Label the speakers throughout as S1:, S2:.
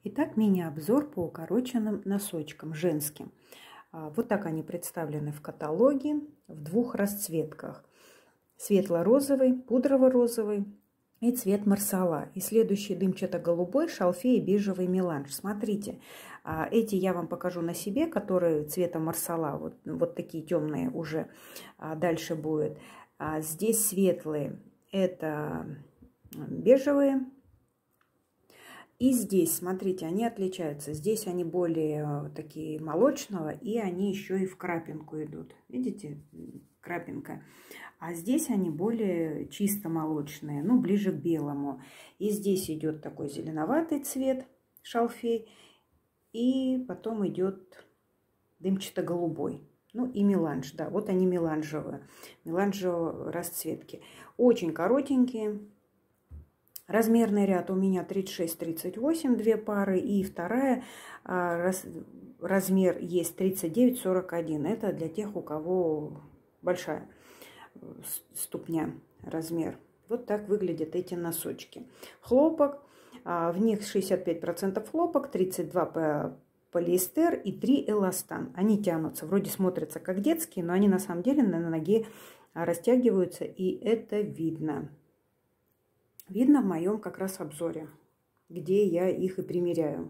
S1: Итак, мини-обзор по укороченным носочкам женским. Вот так они представлены в каталоге в двух расцветках. Светло-розовый, пудрово-розовый и цвет марсала. И следующий дымчато-голубой, шалфей и бежевый меланж. Смотрите, эти я вам покажу на себе, которые цвета марсала, вот такие темные уже дальше будет. Здесь светлые, это бежевые. И здесь, смотрите, они отличаются. Здесь они более такие молочного, и они еще и в крапинку идут. Видите, крапинка. А здесь они более чисто молочные, ну, ближе к белому. И здесь идет такой зеленоватый цвет, шалфей. И потом идет дымчато-голубой. Ну, и меланж, да, вот они меланжевые расцветки. Очень коротенькие. Размерный ряд у меня 36-38, две пары, и вторая размер есть 39-41. Это для тех, у кого большая ступня, размер. Вот так выглядят эти носочки. Хлопок, в них 65% хлопок, 32% полиэстер и 3 эластан. Они тянутся, вроде смотрятся как детские, но они на самом деле на ноге растягиваются, и это видно. Видно в моем как раз обзоре, где я их и примеряю.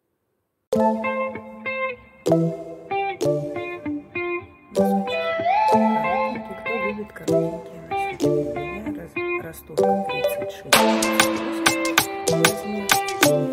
S1: Коротенькие, кто любит коротенькие носочки? У меня растушка 36.